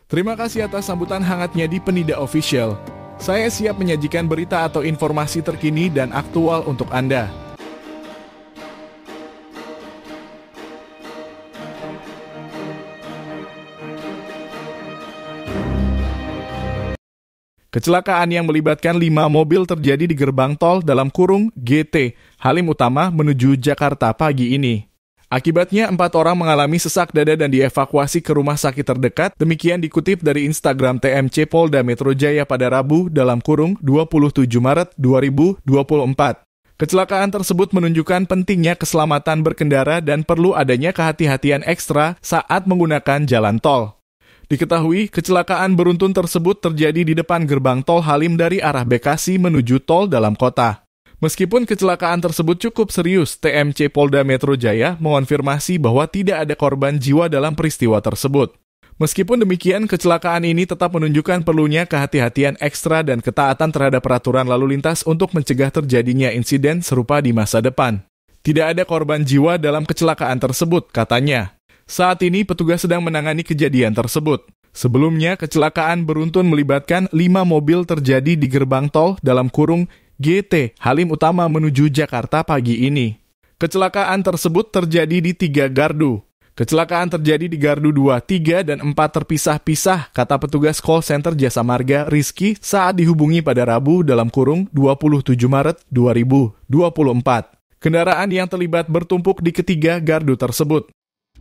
Terima kasih atas sambutan hangatnya di Penida Official. Saya siap menyajikan berita atau informasi terkini dan aktual untuk Anda. Kecelakaan yang melibatkan 5 mobil terjadi di gerbang tol dalam kurung GT Halim Utama menuju Jakarta pagi ini. Akibatnya 4 orang mengalami sesak dada dan dievakuasi ke rumah sakit terdekat, demikian dikutip dari Instagram TMC Polda Metro Jaya pada Rabu dalam kurung 27 Maret 2024. Kecelakaan tersebut menunjukkan pentingnya keselamatan berkendara dan perlu adanya kehati-hatian ekstra saat menggunakan jalan tol. Diketahui, kecelakaan beruntun tersebut terjadi di depan gerbang tol Halim dari arah Bekasi menuju tol dalam kota. Meskipun kecelakaan tersebut cukup serius, TMC Polda Metro Jaya mengonfirmasi bahwa tidak ada korban jiwa dalam peristiwa tersebut. Meskipun demikian, kecelakaan ini tetap menunjukkan perlunya kehati-hatian ekstra dan ketaatan terhadap peraturan lalu lintas untuk mencegah terjadinya insiden serupa di masa depan. Tidak ada korban jiwa dalam kecelakaan tersebut, katanya. Saat ini petugas sedang menangani kejadian tersebut. Sebelumnya, kecelakaan beruntun melibatkan 5 mobil terjadi di gerbang tol dalam kurung GT Halim Utama menuju Jakarta pagi ini. Kecelakaan tersebut terjadi di 3 gardu. Kecelakaan terjadi di gardu 2, 3, dan 4 terpisah-pisah, kata petugas call center Jasa Marga Rizky saat dihubungi pada Rabu dalam kurung 27 Maret 2024. Kendaraan yang terlibat bertumpuk di ketiga gardu tersebut.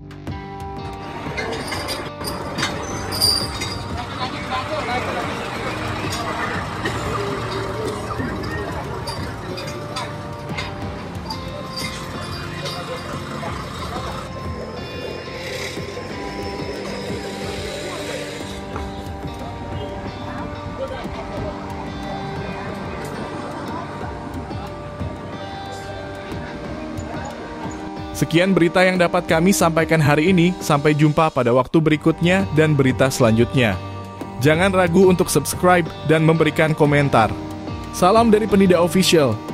Sekian berita yang dapat kami sampaikan hari ini. Sampai jumpa pada waktu berikutnya dan berita selanjutnya. Jangan ragu untuk subscribe dan memberikan komentar. Salam dari Penida Official.